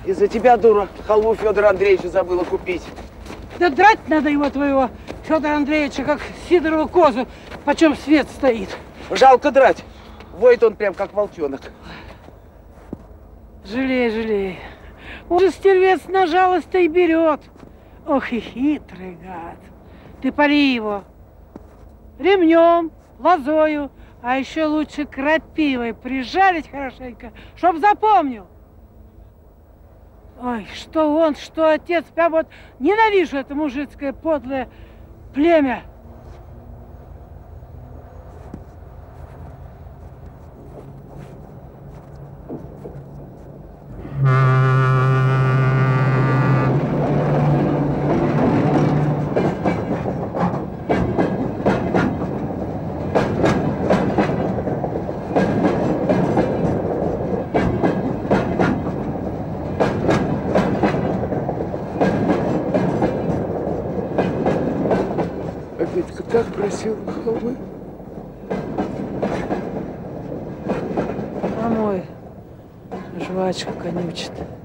Из-за тебя, дура, халву Федора Андреевича забыла купить. Да драть надо его, твоего Федора Андреевича, как Сидорову козу, почем свет стоит. Жалко драть. Воет он прям как волчонок. Жалей, жалей. Уже стервец на жалость-то и берет. Ох и хитрый гад. Ты пари его ремнем, лозою, а еще лучше крапивой прижарить хорошенько, чтоб запомнил. Ой, что он, что отец, прям вот ненавижу это мужицкое подлое племя. Петька так просил халвы. А мой жвачку конючит.